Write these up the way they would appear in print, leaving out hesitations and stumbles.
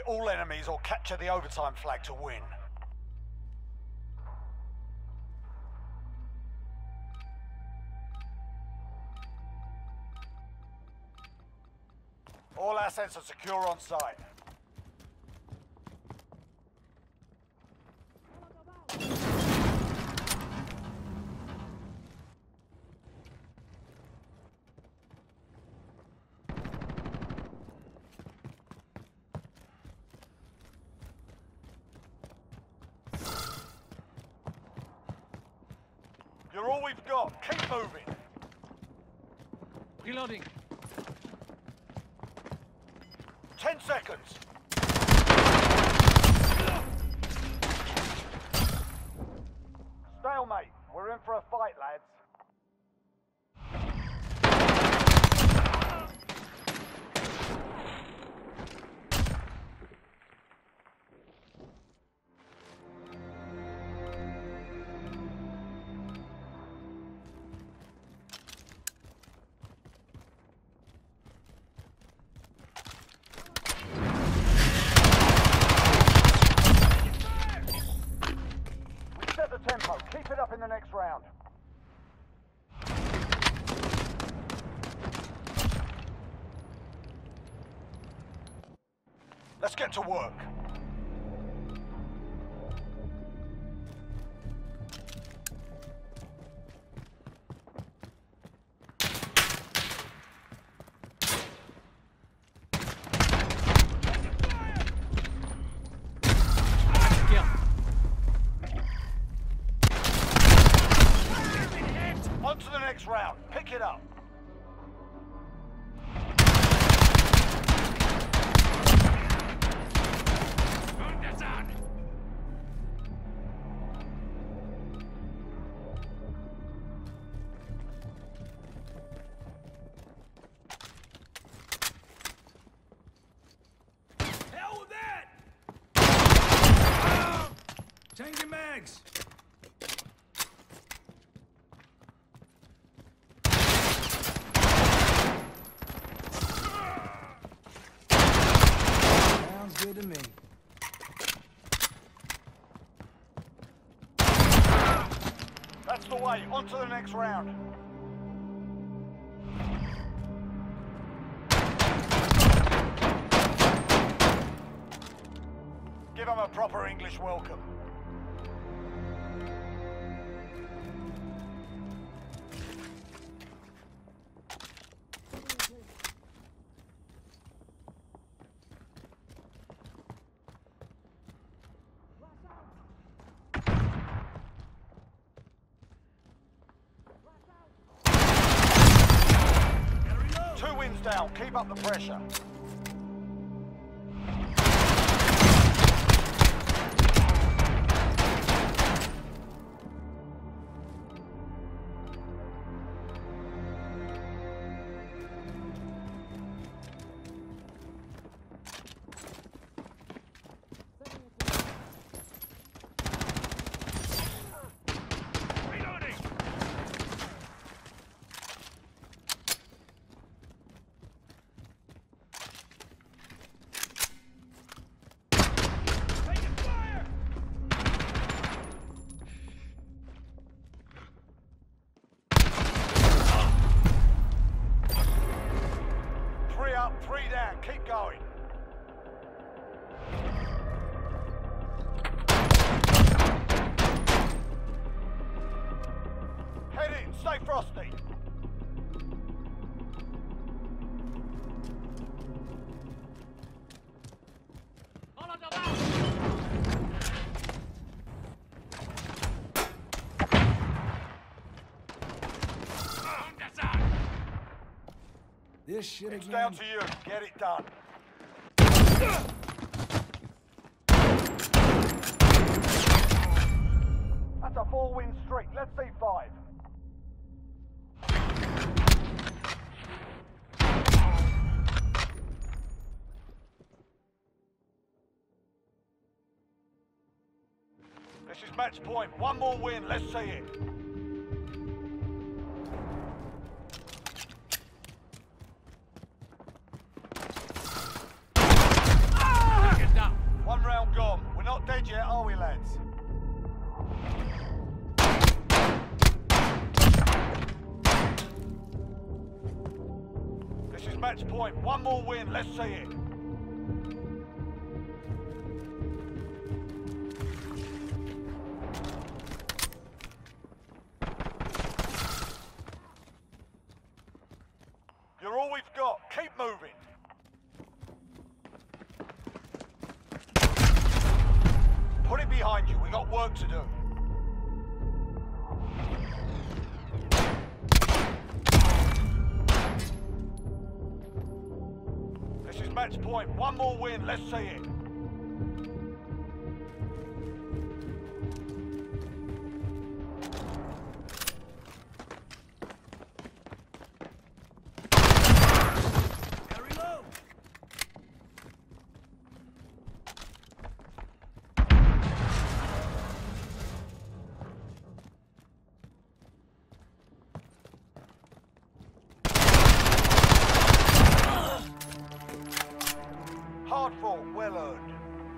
all enemies or capture the overtime flag to win. All assets are secure on site. You're all we've got. Keep moving. Reloading. 10 seconds. Stalemate. We're in for a fight, lads. Tempo. Keep it up in the next round. Let's get to work. On to the next round. Pick it up. Hell with that! Changing mags. Good to me. That's the way. On to the next round. Give them a proper English welcome. Two wins down. Keep up the pressure. Three down, keep going. Head in, stay frosty. This shit It's again. down to you. Get it done. That's a 4-win streak. Let's see 5. This is match point. One more win. Let's see it. Get down. dead yet, are we, lads? This is match point. One more win, let's see it. You're all we've got. Keep moving. Put it behind you. We got work to do. This is match point. One more win. Let's see it. Gotta reload. Hard fought, well earned.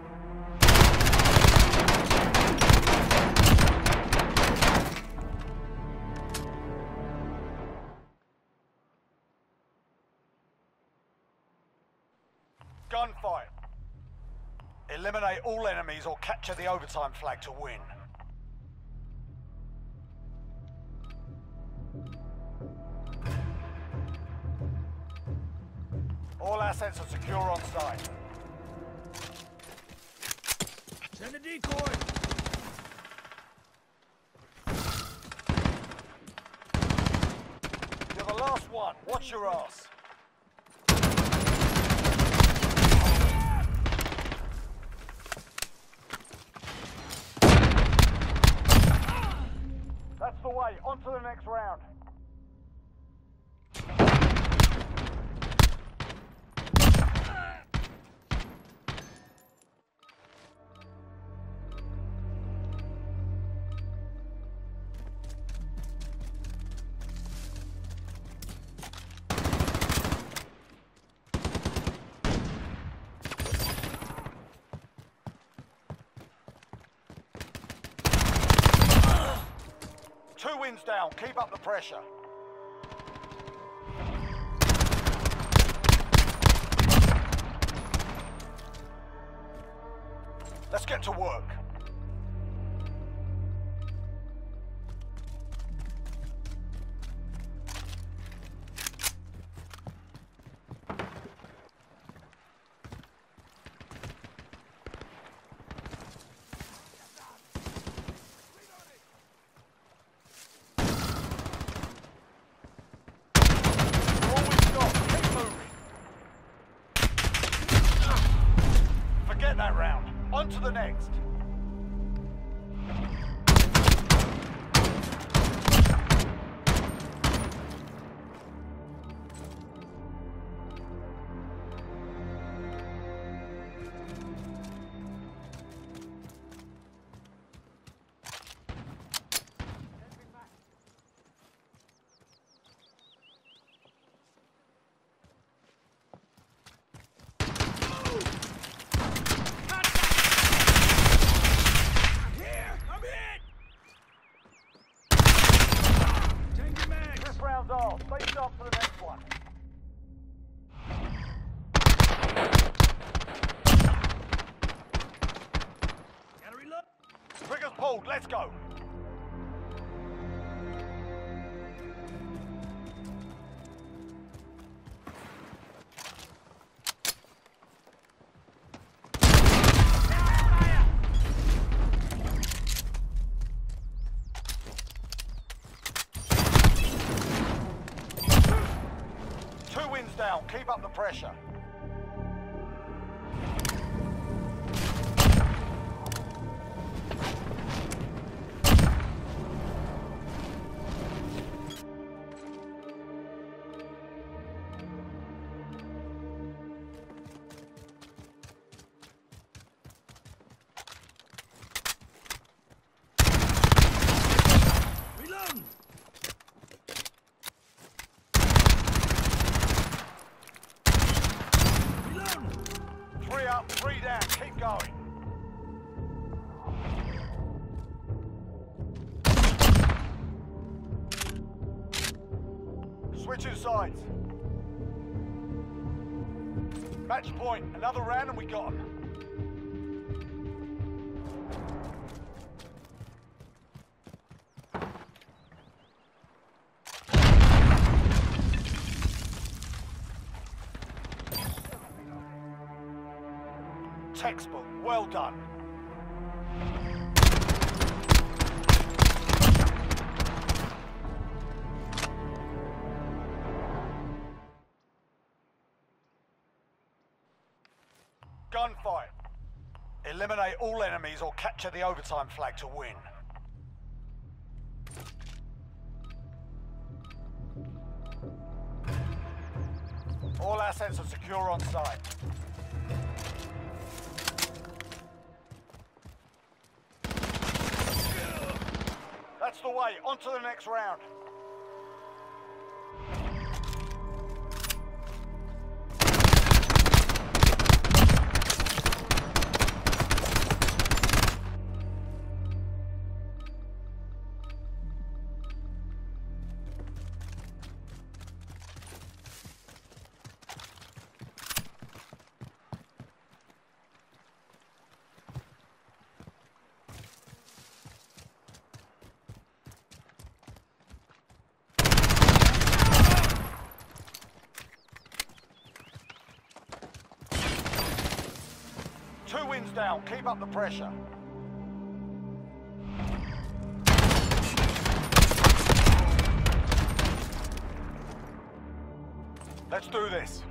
Gunfight. Eliminate all enemies or capture the overtime flag to win. All assets are secure on site. Send a decoy. You're the last one. Watch your ass. That's the way. On to the next round. Two wins down. Keep up the pressure. Let's get to work. Forget that round. On to the next. Rounds off. Face up for the next one. Gotta reload. Triggers pulled. Let's go. Two wins down. Keep up the pressure. Reloading. Switching sides. Match point. Another round and we got them. Textbook. Well done. Gunfight. Eliminate all enemies or capture the overtime flag to win. All assets are secure on site. That's the way. On to the next round. Two wins down. Keep up the pressure. Let's do this.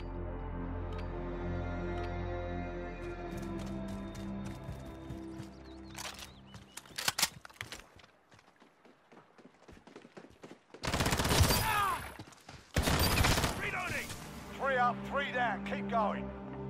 Reloading! 3 up, 3 down. Keep going.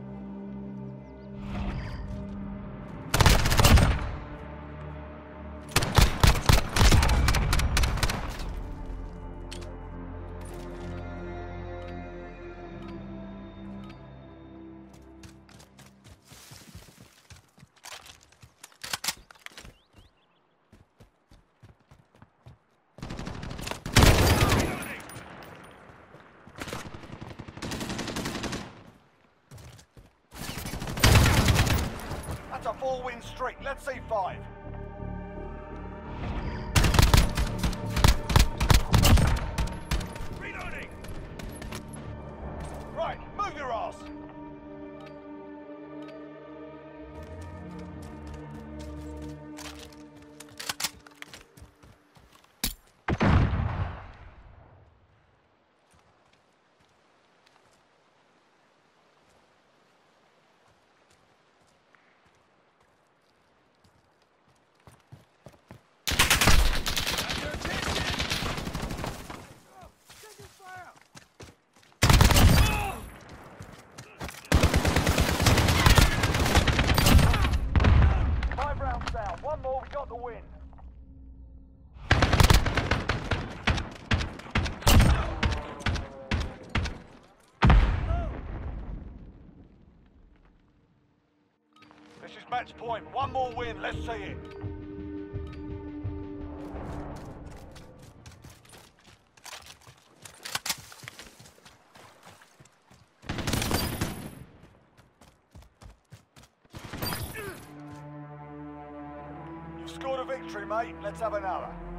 That's a 4-win streak. Let's see 5. Reloading! Right, move your ass. One more, we got the win. This is match point. One more win, let's see it. Scored a victory, mate. Let's have another.